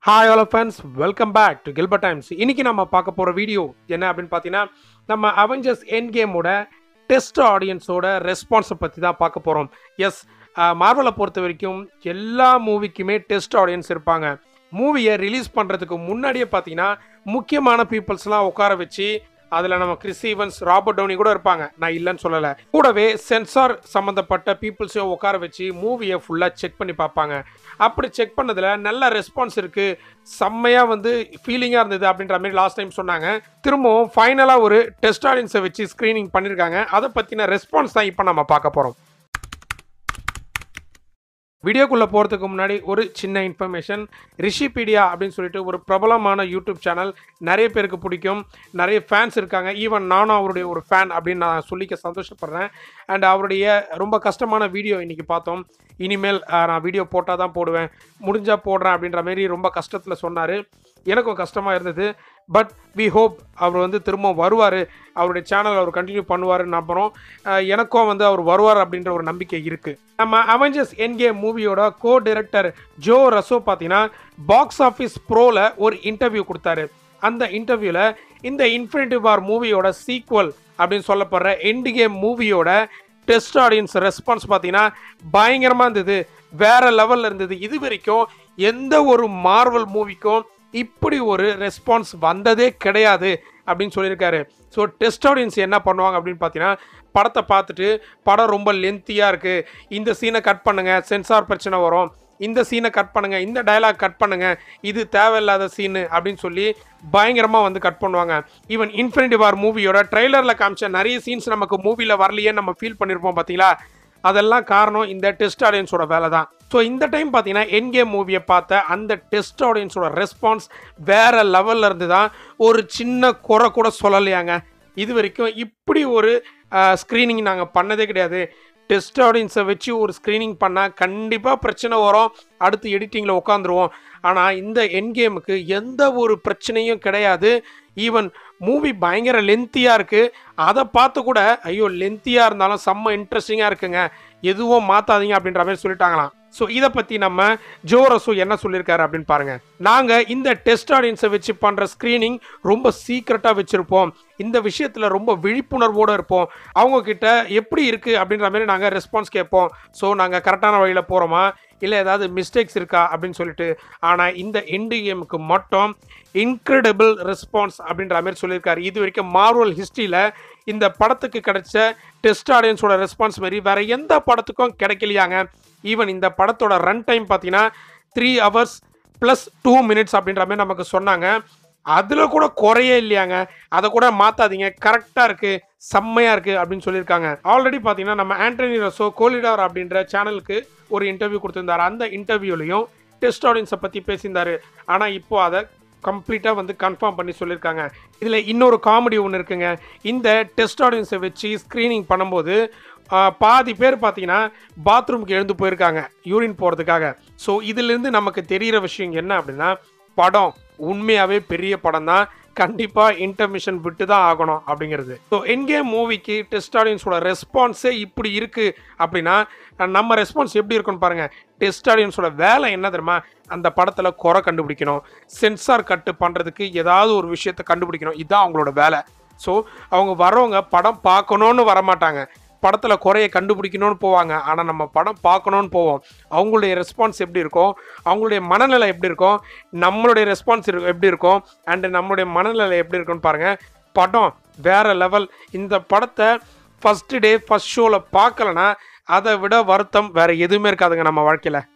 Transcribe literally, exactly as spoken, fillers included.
Hi all friends, welcome back to Gilbert Times. இன்னைக்கு நம்ம பார்க்க போகிற வீடியோ என்ன அப்படின்னு பார்த்தீங்கன்னா, நம்ம அவெஞ்சர்ஸ் எண்ட் கேமோட டெஸ்ட் ஆடியன்ஸோட ரெஸ்பான்ஸை பற்றி தான் பார்க்க போகிறோம். எஸ், மார்வலை பொறுத்த வரைக்கும் எல்லா மூவிக்குமே டெஸ்ட் ஆடியன்ஸ் இருப்பாங்க. மூவியை ரிலீஸ் பண்ணுறதுக்கு முன்னாடியே பார்த்தீங்கன்னா முக்கியமான பீப்புள்ஸ்லாம் உட்கார வச்சு, அதில் நம்ம கிறிஸ் ஈவன்ஸ், ராபர்ட் டவுனி கூட இருப்பாங்க, நான் இல்லைன்னு சொல்லலை. கூடவே சென்சார் சம்மந்தப்பட்ட பீப்புள்ஸையும் உட்கார வச்சு மூவியை ஃபுல்லாக செக் பண்ணி பார்ப்பாங்க. அப்படி செக் பண்ணதில் நல்ல ரெஸ்பான்ஸ் இருக்குது, செம்மையாக வந்து ஃபீலிங்காக இருந்தது அப்படின்ற மாதிரி லாஸ்ட் டைம் சொன்னாங்க. திரும்பவும் ஃபைனலாக ஒரு டெஸ்ட் ஆடியன்ஸை வச்சு ஸ்க்ரீனிங் பண்ணியிருக்காங்க. அதை பற்றின ரெஸ்பான்ஸ் தான் இப்போ நம்ம பார்க்க போகிறோம். வீடியோக்குள்ளே போகிறதுக்கு முன்னாடி ஒரு சின்ன இன்ஃபர்மேஷன். ரிஷிபீடியா அப்படின்னு சொல்லிட்டு ஒரு பிரபலமான யூடியூப் சேனல், நிறைய பேருக்கு பிடிக்கும், நிறைய ஃபேன்ஸ் இருக்காங்க. ஈவன் நானும் அவருடைய ஒரு ஃபேன் அப்படின்னு நான் சொல்லிக்க சந்தோஷப்படுறேன். அண்ட் அவருடைய ரொம்ப கஷ்டமான வீடியோ இன்றைக்கி பார்த்தோம். இனிமேல் நான் வீடியோ போட்டால் தான் போடுவேன், முடிஞ்சால் போடுறேன் அப்படின்ற மாரி ரொம்ப கஷ்டத்தில் சொன்னார். எனக்கும் கஷ்டமாக இருந்தது. பட் வி ஹோப் அவர் வந்து திரும்ப வருவார், அவருடைய சேனல் அவர் கண்டினியூ பண்ணுவாருன்னு நம்புகிறோம். எனக்கும் வந்து அவர் வருவார் அப்படின்ற ஒரு நம்பிக்கை இருக்குது. நம்ம அவெஞ்சர்ஸ் எண்ட் கேம் மூவியோட கோ டைரக்டர் ஜோ ரசோ பார்த்தீங்கன்னா பாக்ஸ் ஆஃபீஸ் ப்ரோவில் ஒரு இன்டர்வியூ கொடுத்தாரு. அந்த இன்டர்வியூவில் இந்த இன்ஃபினிட்டி வார் மூவியோட சீக்வல் அப்படின்னு சொல்லப்படுற எண்ட் கேம் மூவியோட டெஸ்ட் ஆடியன்ஸ் ரெஸ்பான்ஸ் பார்த்தீங்கன்னா பயங்கரமாக இருந்தது, வேற லெவலில் இருந்தது. இது வரைக்கும் எந்த ஒரு மார்வல் மூவிக்கும் இப்படி ஒரு ரெஸ்பான்ஸ் வந்ததே கிடையாது அப்படின்னு சொல்லியிருக்காரு. ஸோ டெஸ்ட் ஆடியன்ஸ் என்ன பண்ணுவாங்க அப்படின்னு பார்த்தீங்கன்னா, படத்தை பார்த்துட்டு படம் ரொம்ப லென்த்தியாக இருக்குது, இந்த சீனை கட் பண்ணுங்கள், சென்சார் பிரச்சனை வரும், இந்த சீனை கட் பண்ணுங்கள், இந்த டயலாக் கட் பண்ணுங்கள், இது தேவையில்லாத சீனு அப்படின்னு சொல்லி பயங்கரமாக வந்து கட் பண்ணுவாங்க. ஈவன் இன்ஃபினிட்டி வார் மூவியோட ட்ரெய்லரில் காமிச்ச நிறைய சீன்ஸ் நமக்கு மூவியில் வரலையே நம்ம ஃபீல் பண்ணியிருப்போம் பார்த்தீங்களா. அதெல்லாம் காரணம் இந்த டெஸ்ட் ஆடியன்ஸோட வேலை தான். ஸோ இந்த டைம் பார்த்தீங்கன்னா எண்ட் கேம் மூவியை பார்த்த அந்த டெஸ்ட் ஆடியன்ஸோட ரெஸ்பான்ஸ் வேறு லெவலில் இருந்து தான். ஒரு சின்ன குறை கூட சொல்லலையாங்க. இது வரைக்கும் இப்படி ஒரு ஸ்க்ரீனிங் நாங்கள் பண்ணதே கிடையாது. டெஸ்ட் ஆடியன்ஸை வச்சு ஒரு ஸ்க்ரீனிங் பண்ணால் கண்டிப்பாக பிரச்சனை வரும், அடுத்து எடிட்டிங்கில் உட்காந்துருவோம். ஆனால் இந்த எண்ட் கேமுக்கு எந்த ஒரு பிரச்சனையும் கிடையாது. ஈவன் மூவி பயங்கர லென்த்தியாக இருக்குது, அதை பார்த்து கூட ஐயோ லென்த்தியாக இருந்தாலும் செம்ம இன்ட்ரெஸ்டிங்காக இருக்குங்க, எதுவும் மாற்றாதீங்க அப்படின்ற மாதிரி சொல்லிட்டாங்களாம். ஸோ இதை பற்றி நம்ம ஜோ ரசோ என்ன சொல்லியிருக்காரு அப்படின்னு பாருங்கள். நாங்கள் இந்த டெஸ்ட் ஆடியன்ஸை வச்சு பண்ணுற ஸ்க்ரீனிங் ரொம்ப சீக்ரெட்டாக வச்சுருப்போம், இந்த விஷயத்தில் ரொம்ப விழிப்புணர்வோடு இருப்போம், அவங்கக்கிட்ட எப்படி இருக்குது அப்படின்ற மாதிரி நாங்கள் ரெஸ்பான்ஸ் கேட்போம். ஸோ நாங்கள் கரெக்டான வழியில் போகிறோமா, இல்லை ஏதாவது மிஸ்டேக்ஸ் இருக்கா அப்படின்னு சொல்லிட்டு. ஆனால் இந்த எண்டு கேமுக்கு மட்டும் இன்க்ரெடிபிள் ரெஸ்பான்ஸ் அப்படின்ற மாதிரி சொல்லியிருக்காரு. இது வரைக்கும் மார்வல் ஹிஸ்ட்ரியில் இந்த படத்துக்கு கிடைச்ச டெஸ்ட் ஆடியன்ஸோட ரெஸ்பான்ஸ் மாதிரி வேறு எந்த படத்துக்கும் கிடைக்கலையாங்க. ஈவன் இந்த படத்தோட ரன் டைம் பார்த்தீங்கன்னா three hours plus two minutes அப்படின்ற மாதிரி நமக்கு சொன்னாங்க. அதில் கூட குறையே இல்லையாங்க, அதை கூட மாற்றாதீங்க, கரெக்டாக இருக்குது, செம்மையாக இருக்குது அப்படின்னு சொல்லியிருக்காங்க. ஆல்ரெடி பார்த்தீங்கன்னா நம்ம ஆண்டனி ரசோ கோலிடார் அப்படின்ற சேனலுக்கு ஒரு இன்டர்வியூ கொடுத்துருந்தார். அந்த இன்டர்வியூலையும் டெஸ்ட் ஆடியன்ஸை பற்றி பேசியிருந்தார். ஆனால் இப்போ அதை கம்ப்ளீட்டாக வந்து கன்ஃபார்ம் பண்ணி சொல்லியிருக்காங்க. இதில் இன்னொரு காமெடி ஒன்று இருக்குங்க. இந்த டெஸ்ட் ஆடியன்ஸை வச்சு ஸ்க்ரீனிங் பண்ணும்போது பாதி பேர் பார்த்தீங்கன்னா பாத்ரூமுக்கு எழுந்து போயிருக்காங்க யூரின் போகிறதுக்காக. ஸோ இதிலேருந்து நமக்கு தெரிகிற விஷயம் என்ன அப்படின்னா, படம் உண்மையாகவே பெரிய படம் தான், கண்டிப்பாக இன்டர்மிஷன் விட்டு தான் ஆகணும் அப்படிங்கிறது. ஸோ எண்ட் கேம் மூவிக்கு டெஸ்ட் ஆடியன்ஸோட ரெஸ்பான்ஸே இப்படி இருக்குது அப்படின்னா நம்ம ரெஸ்பான்ஸ் எப்படி இருக்குன்னு பாருங்கள். டெஸ்ட் ஆடியன்ஸோட வேலை என்ன தெரியுமா, அந்த படத்தில் குறை கண்டுபிடிக்கணும், சென்சார் கட்டு பண்ணுறதுக்கு ஏதாவது ஒரு விஷயத்தை கண்டுபிடிக்கணும், இதுதான் அவங்களோட வேலை. ஸோ அவங்க வரவங்க படம் பார்க்கணுன்னு வரமாட்டாங்க, படத்தில் குறைய கண்டுபிடிக்கணும்னு போவாங்க. ஆனால் நம்ம படம் பார்க்கணுன்னு போவோம். அவங்களுடைய ரெஸ்பான்ஸ் எப்படி இருக்கும், அவங்களுடைய மனநிலை எப்படி இருக்கும், நம்மளுடைய ரெஸ்பான்ஸ் எப்படி இருக்கும், அண்டு நம்மளுடைய மனநிலை எப்படி இருக்குன்னு பாருங்கள். படம் வேறு லெவல். இந்த படத்தை ஃபஸ்ட்டு டே ஃபஸ்ட் ஷோவில் பார்க்கலன்னா அதை விட வருத்தம் வேறு எதுவுமே இருக்காதுங்க நம்ம வாழ்க்கையில்.